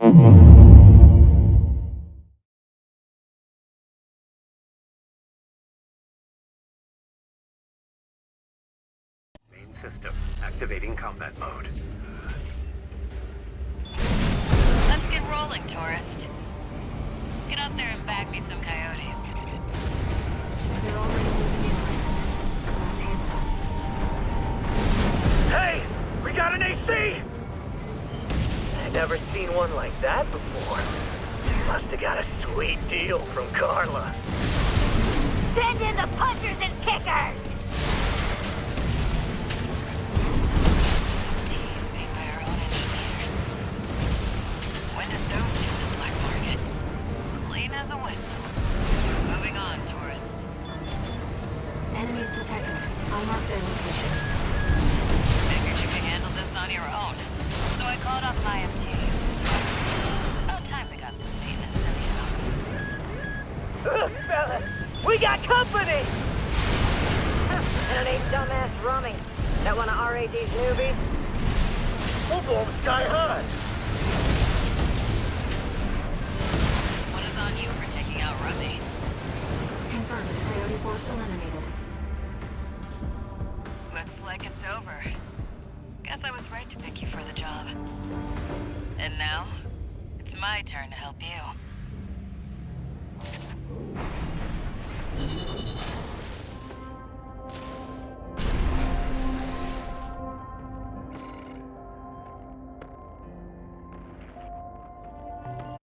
Main system, activating combat mode. Let's get rolling, tourist. Get out there and bag me some coyotes. They're already moving in. Let's handle them. Hey! We got an AC! I've never seen one like that before. Must have got a sweet deal from Carla. Send in the punchers and kickers! Teas made by our own engineers. When did those hit the black market? Clean as a whistle. Moving on, tourist. Enemies detected. I'll mark their location. Figured you could handle this on your own. So I called off my MTs. About time we got some maintenance anyhow. Fellas, we got company! And it ain't dumbass Rummy. That one of RAD's newbies? We'll blow them sky high! This one is on you for taking out Rummy. Confirmed. Coyote force eliminated. Looks like it's over. Guess I was right to pick you for the job. And now, it's my turn to help you.